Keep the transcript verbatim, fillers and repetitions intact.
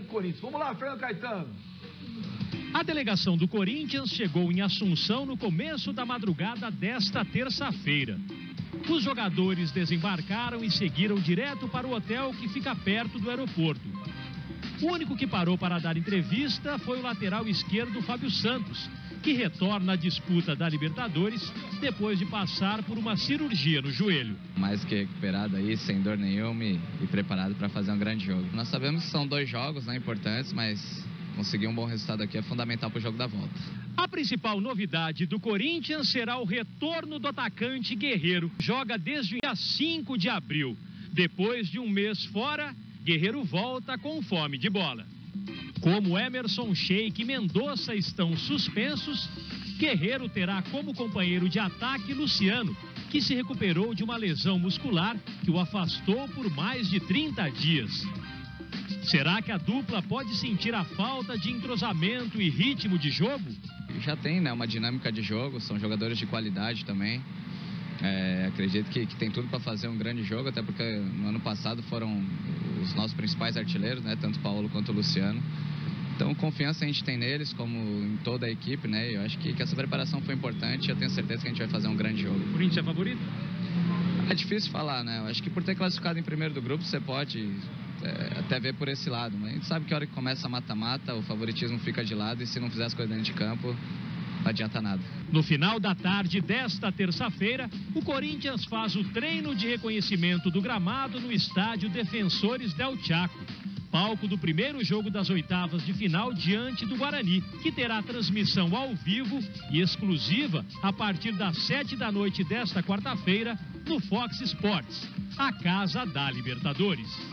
Corinthians. Vamos lá, Fernando Caetano. A delegação do Corinthians chegou em Assunção no começo da madrugada desta terça-feira. Os jogadores desembarcaram e seguiram direto para o hotel que fica perto do aeroporto. O único que parou para dar entrevista foi o lateral esquerdo Fábio Santos, que retorna à disputa da Libertadores depois de passar por uma cirurgia no joelho. Mais que recuperado aí, sem dor nenhuma e, e preparado para fazer um grande jogo. Nós sabemos que são dois jogos, né, importantes, mas conseguir um bom resultado aqui é fundamental para o jogo da volta. A principal novidade do Corinthians será o retorno do atacante Guerreiro. Joga desde o dia cinco de abril. Depois de um mês fora, Guerreiro volta com fome de bola. Como Emerson Sheik e Mendonça estão suspensos, Guerreiro terá como companheiro de ataque Luciano, que se recuperou de uma lesão muscular que o afastou por mais de trinta dias. Será que a dupla pode sentir a falta de entrosamento e ritmo de jogo? Já tem, né, uma dinâmica de jogo, são jogadores de qualidade também. É, acredito que, que tem tudo para fazer um grande jogo, até porque no ano passado foram os nossos principais artilheiros, né, tanto o Paulo quanto o Luciano. Então, confiança a gente tem neles, como em toda a equipe, né? Eu acho que, que essa preparação foi importante e eu tenho certeza que a gente vai fazer um grande jogo. O Corinthians é favorito? É difícil falar, né? Eu acho que por ter classificado em primeiro do grupo, você pode é, até ver por esse lado. Mas a gente sabe que a hora que começa a mata-mata, o favoritismo fica de lado e se não fizer as coisas dentro de campo, não adianta nada. No final da tarde desta terça-feira, o Corinthians faz o treino de reconhecimento do gramado no estádio Defensores del Chaco, palco do primeiro jogo das oitavas de final diante do Guarani, que terá transmissão ao vivo e exclusiva a partir das sete da noite desta quarta-feira no Fox Sports, a casa da Libertadores.